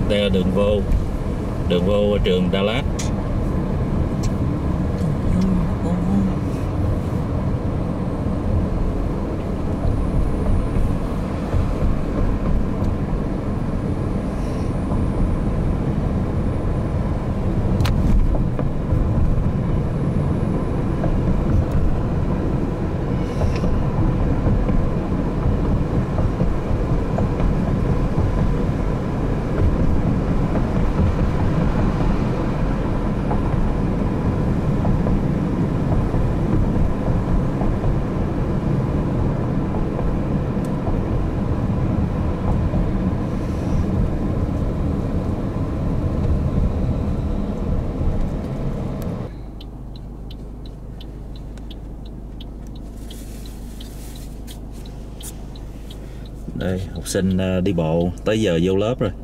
Đây là đường vô trường Dallas. Đây, học sinh đi bộ tới giờ vô lớp rồi.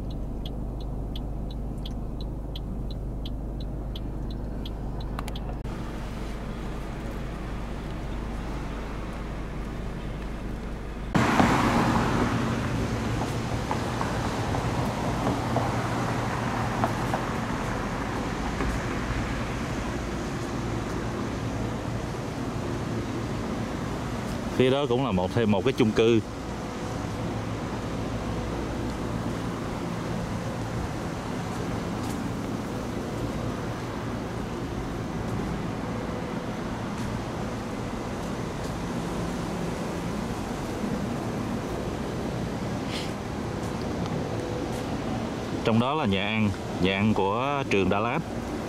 Phía đó cũng là thêm một cái chung cư. Trong đó là nhà ăn của trường Dallas.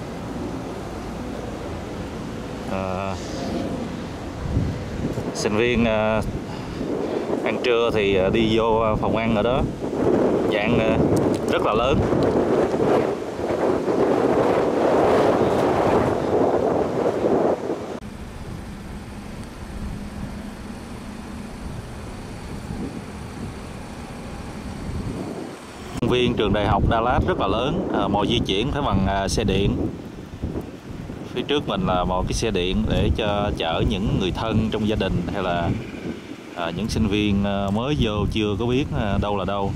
Sinh viên ăn trưa thì đi vô phòng ăn ở đó. Nhà ăn rất là lớn. Công viên trường đại học Dallas rất là lớn, mọi di chuyển phải bằng xe điện. Phía trước mình là một cái xe điện để chở những người thân trong gia đình hay là những sinh viên mới vô chưa có biết đâu là đâu.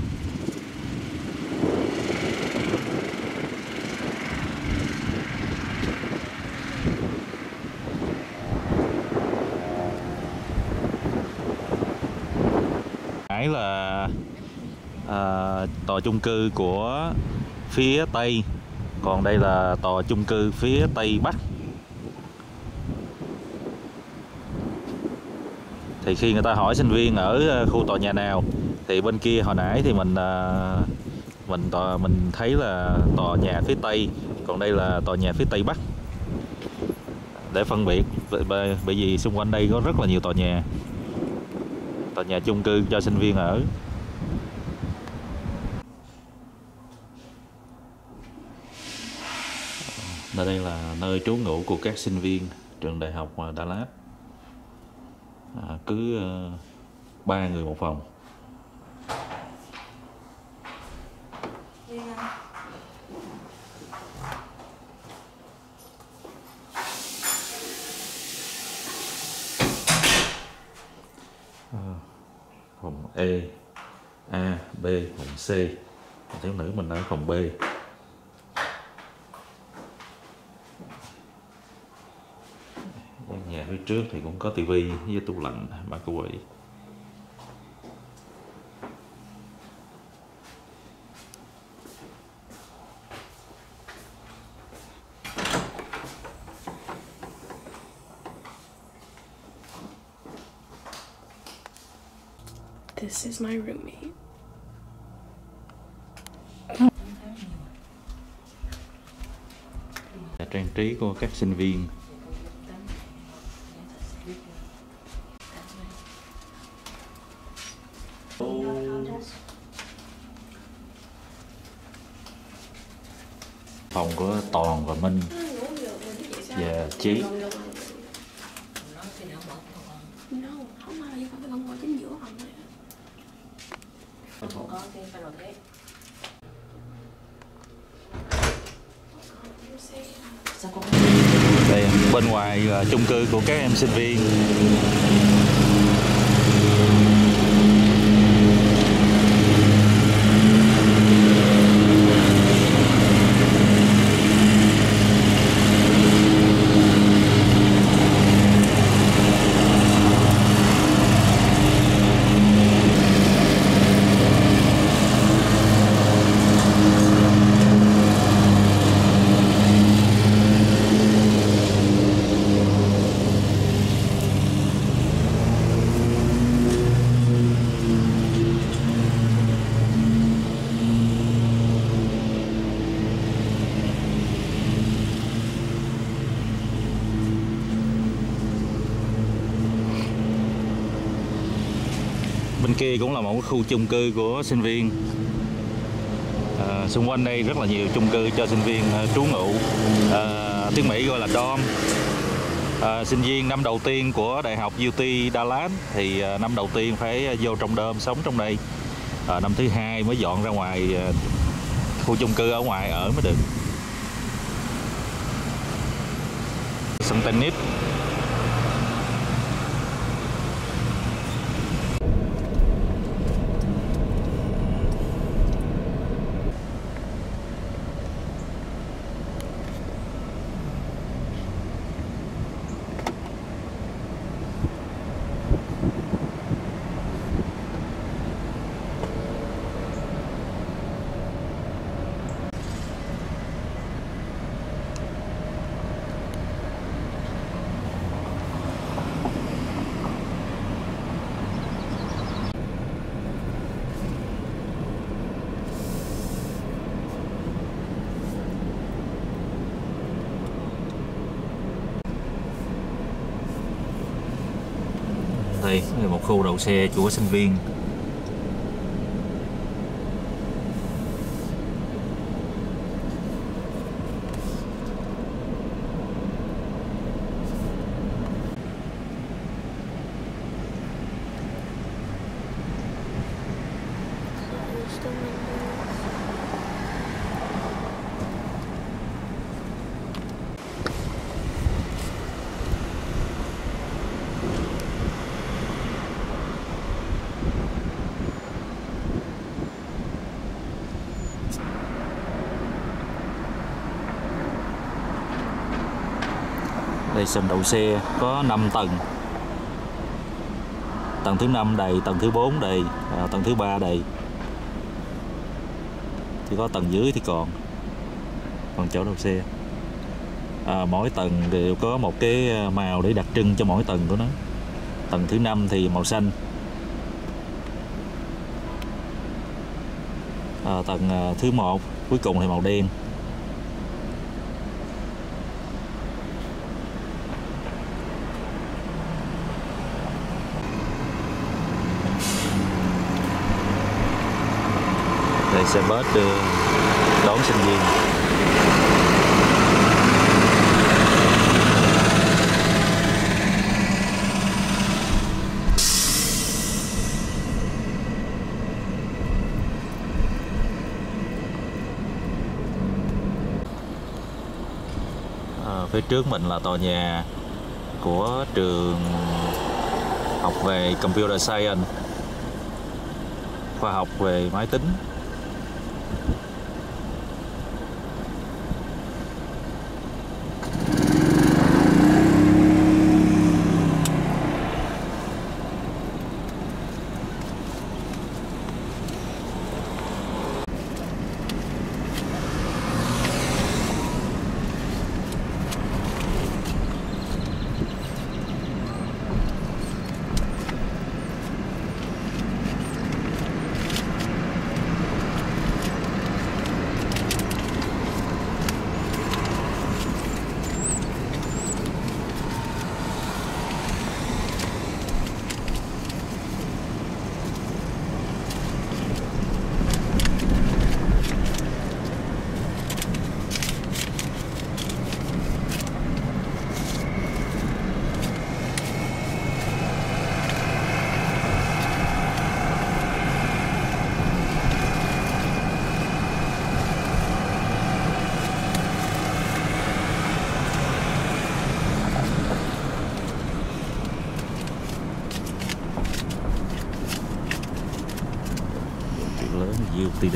Nãy là tòa chung cư của phía Tây, còn đây là tòa chung cư phía Tây Bắc. Thì khi người ta hỏi sinh viên ở khu tòa nhà nào thì bên kia hồi nãy thì mình thấy là tòa nhà phía Tây, còn đây là tòa nhà phía Tây Bắc, để phân biệt, bởi vì xung quanh đây có rất là nhiều tòa nhà chung cư cho sinh viên ở. Đây là nơi trú ngụ của các sinh viên trường đại học Dallas. Cứ 3 người một phòng. Phòng E, A, B, phòng C. Thiếu nữ mình ở phòng B. Nhà phía trước thì cũng có tivi với tủ lạnh ba cô quỷ. This is my roommate. Trang trí của các sinh viên. Phòng của Toàn và Minh và Chí. Không ai phải ngồi chính giữa phòng này. Đây, bên ngoài là chung cư của các em sinh viên. kia cũng là một khu chung cư của sinh viên. Xung quanh đây rất là nhiều chung cư cho sinh viên trú ngụ, tiếng Mỹ gọi là dorm. Sinh viên năm đầu tiên của Đại học UT Dallas thì năm đầu tiên phải vô trong dorm sống trong đây, năm thứ hai mới dọn ra ngoài khu chung cư ở ngoài ở mới được. Sân tennis. Đây là một khu đậu xe của sinh viên. Đây sân đậu xe có 5 tầng. Tầng thứ 5 đầy, tầng thứ 4 đầy, tầng thứ 3 đầy. Chỉ có tầng dưới thì còn chỗ đậu xe. Mỗi tầng đều có một cái màu để đặc trưng cho mỗi tầng của nó. Tầng thứ 5 thì màu xanh. Tầng thứ 1 cuối cùng thì màu đen. Đây xe bus đón sinh viên. Phía trước mình là tòa nhà của trường học về Computer Science, khoa học về máy tính. Lớn UTD.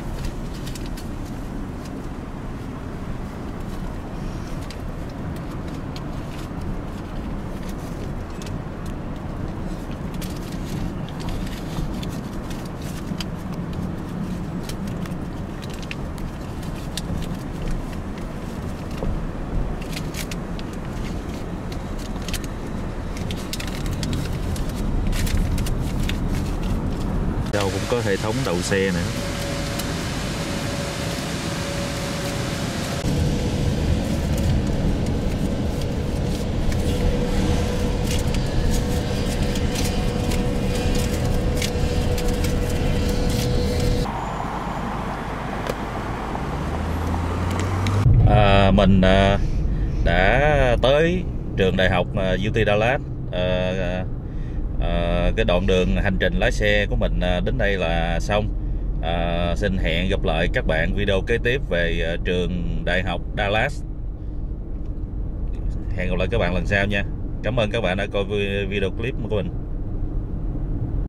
Đâu cũng có hệ thống đậu xe nữa. mình đã tới trường đại học UT Dallas. Cái đoạn đường hành trình lái xe của mình đến đây là xong. Xin hẹn gặp lại các bạn video kế tiếp về trường đại học Dallas. Hẹn gặp lại các bạn lần sau nha. Cảm ơn các bạn đã coi video clip của mình.